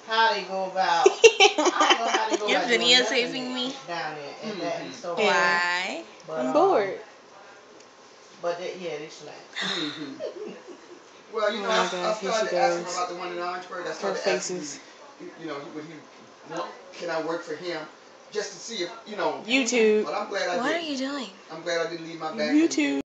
how they go about. I don't know how they go You're about doing videotaping me? down there, and that is so Why? funny. But, I'm bored. But they slack. Well, you know, I started to ask him about the one in Orangeburg. I started to ask him, you know, would he want, can I work for him? Just to see if, you know. YouTube. But I'm glad I did. What are you doing? I'm glad I didn't leave my back. YouTube.